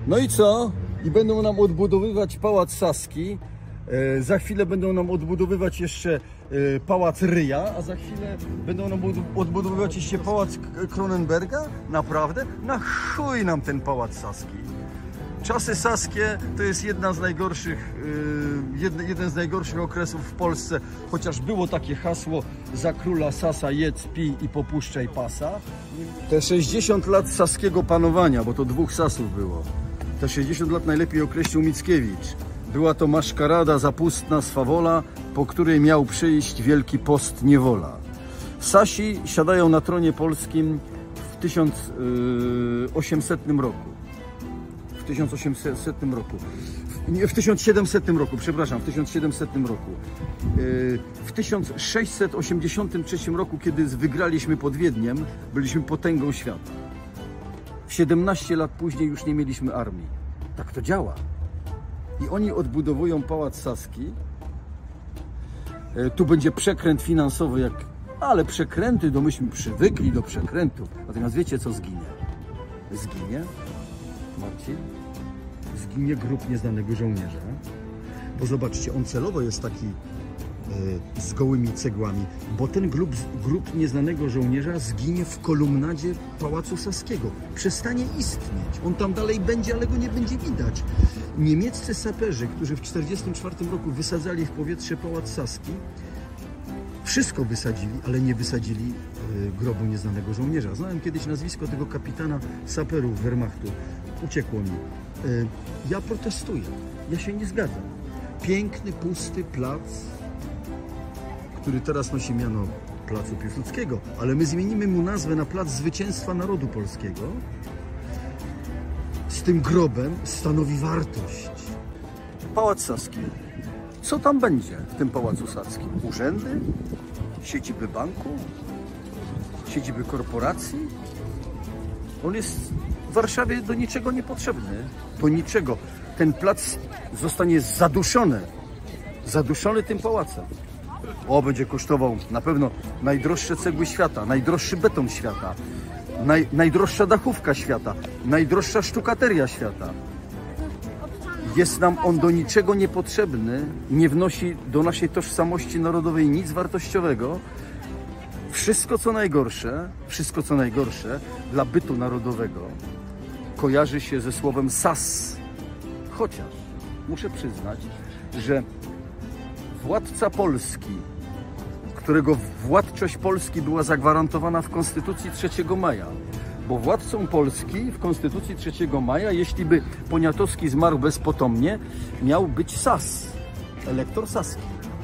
No i co? I będą nam odbudowywać Pałac Saski. Za chwilę będą nam odbudowywać jeszcze Pałac Ryja, a za chwilę będą nam odbudowywać jeszcze Pałac Kronenberga? Naprawdę? Na chuj nam ten Pałac Saski. Czasy saskie to jest jeden z najgorszych okresów w Polsce, chociaż było takie hasło: za króla Sasa jedz, pij i popuszczaj pasa. Te 60 lat saskiego panowania, bo to dwóch Sasów było, te 60 lat najlepiej określił Mickiewicz. Była to maszkarada zapustna swawola, po której miał przyjść wielki post niewola. Sasi siadają na tronie polskim w 1800 roku. W 1700 roku, przepraszam, w 1700 roku. W 1683 roku, kiedy wygraliśmy pod Wiedniem, byliśmy potęgą świata. 17 lat później już nie mieliśmy armii. Tak to działa. I oni odbudowują Pałac Saski. Tu będzie przekręt finansowy, ale przekręty, to myśmy przywykli do przekrętów. Natomiast wiecie, co zginie? Zginie, Marcin? Zginie grób nieznanego żołnierza. Bo zobaczcie, on celowo jest taki z gołymi cegłami, bo ten grób nieznanego żołnierza zginie w kolumnadzie Pałacu Saskiego. Przestanie istnieć. On tam dalej będzie, ale go nie będzie widać. Niemieccy saperzy, którzy w 1944 roku wysadzali w powietrze Pałac Saski, wszystko wysadzili, ale nie wysadzili grobu nieznanego żołnierza. Znałem kiedyś nazwisko tego kapitana saperów Wehrmachtu. Uciekło mi. Ja protestuję. Ja się nie zgadzam. Piękny, pusty plac, który teraz nosi miano Placu Piłsudskiego, ale my zmienimy mu nazwę na Plac Zwycięstwa Narodu Polskiego. Z tym grobem stanowi wartość. Pałac Saski. Co tam będzie w tym Pałacu Saskim? Urzędy? Siedziby banku? Siedziby korporacji? On jest w Warszawie do niczego niepotrzebny. Do niczego. Ten plac zostanie zaduszony tym pałacem. Będzie kosztował na pewno najdroższe cegły świata, najdroższy beton świata, najdroższa dachówka świata, najdroższa sztukateria świata. Jest nam on do niczego niepotrzebny, nie wnosi do naszej tożsamości narodowej nic wartościowego. Wszystko co najgorsze dla bytu narodowego kojarzy się ze słowem sas. Chociaż muszę przyznać, że władca Polski, którego władczość Polski była zagwarantowana w Konstytucji 3 maja, bo władcą Polski w Konstytucji 3 maja, jeśli by Poniatowski zmarł bezpotomnie, miał być Sas, elektor saski.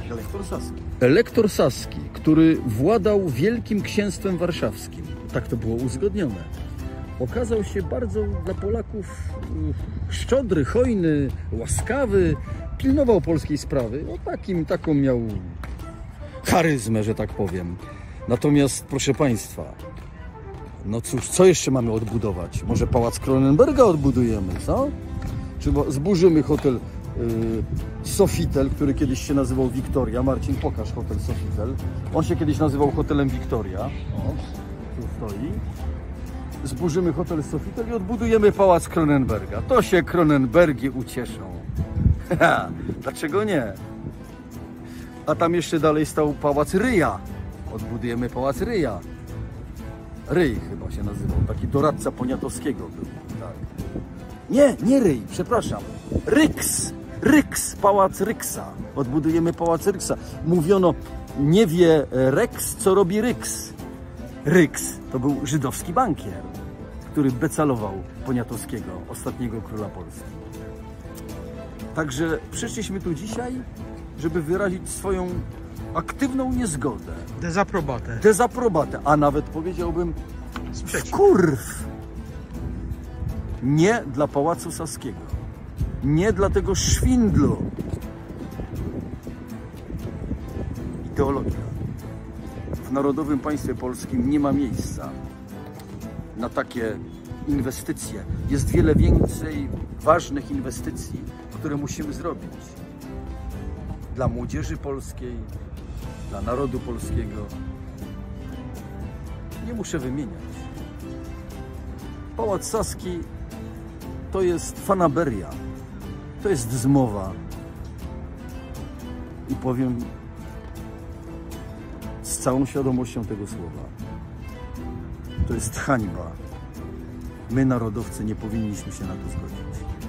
Elektor saski, który władał Wielkim Księstwem Warszawskim. Tak to było uzgodnione. Okazał się bardzo dla Polaków szczodry, hojny, łaskawy, pilnował polskiej sprawy. Taką miał charyzmę, że tak powiem. Natomiast, proszę Państwa, no cóż, co jeszcze mamy odbudować? Może Pałac Kronenberga odbudujemy, co? Czy zburzymy hotel Sofitel, który kiedyś się nazywał Wiktoria. Marcin, pokaż hotel Sofitel. On się kiedyś nazywał hotelem Wiktoria. Tu stoi. Zburzymy hotel Sofitel i odbudujemy Pałac Kronenberga. To się Kronenbergi ucieszą. Dlaczego nie? A tam jeszcze dalej stał Pałac Ryja. Odbudujemy Pałac Ryja. Ryj chyba się nazywał. Taki doradca Poniatowskiego był. Tak. Nie Ryj, przepraszam. Ryks, Pałac Ryksa. Odbudujemy Pałac Ryksa. Mówiono, nie wie Rex, co robi Ryks. Ryks to był żydowski bankier, który becalował Poniatowskiego, ostatniego króla Polski. Także przyszliśmy tu dzisiaj, żeby wyrazić swoją aktywną niezgodę. Dezaprobatę, a nawet powiedziałbym wkurw. Nie dla Pałacu Saskiego. Nie dla tego szwindlu. Ideologia. W Narodowym Państwie Polskim nie ma miejsca na takie inwestycje. Jest wiele więcej ważnych inwestycji, które musimy zrobić dla młodzieży polskiej, dla narodu polskiego. Nie muszę wymieniać. Pałac Saski to jest fanaberia, to jest zmowa. I powiem z całą świadomością tego słowa, to jest hańba. My, narodowcy, nie powinniśmy się na to zgodzić.